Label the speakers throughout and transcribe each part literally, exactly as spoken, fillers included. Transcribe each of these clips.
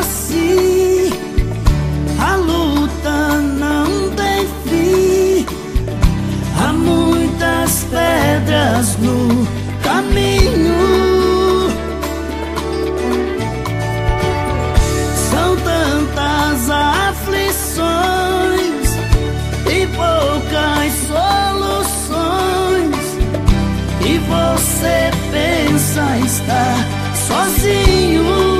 Speaker 1: assim. A luta não tem fim. Há muitas pedras no caminho. São tantas aflições e poucas soluções. E você pensa estar sozinho.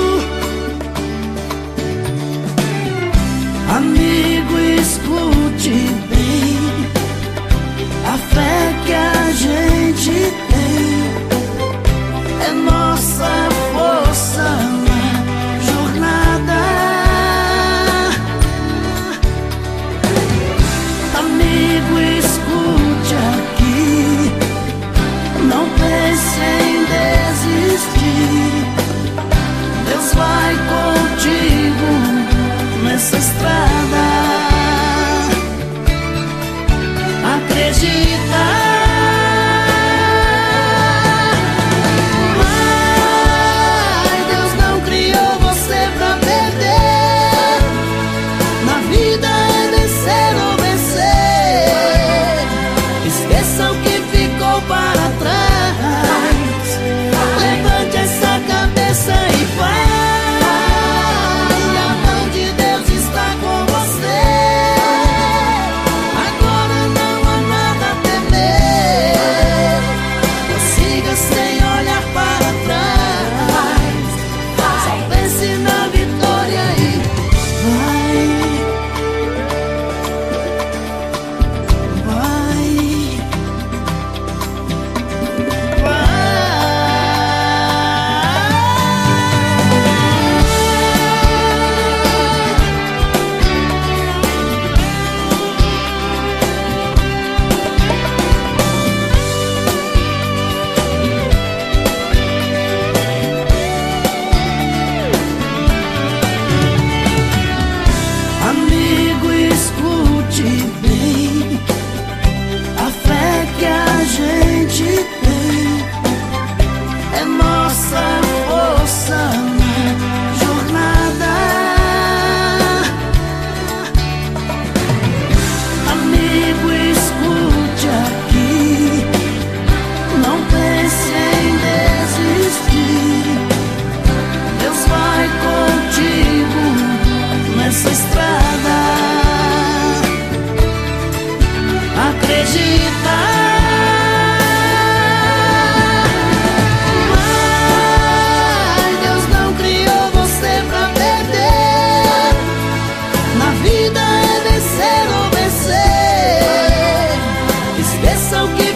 Speaker 1: Amigo, escute bem. A fé que a gente tem é nossa força na jornada. Amigo, escute aqui. Não pense em desistir. Deus vai contigo nessa estrada. Acredita. Vai, Deus não criou você pra perder. Na vida é vencer ou vencer. Esqueça o que ficou para trás. Levante essa cabeça e vai. Amigo, escute bem. A fé que a gente tem é nossa força na jornada. Amigo, escute aqui. Não pense em desistir. Deus vai contigo nessa estrada. Acredita. Vai, Deus não criou você pra perder. Na vida é vencer ou vencer. Esqueça o que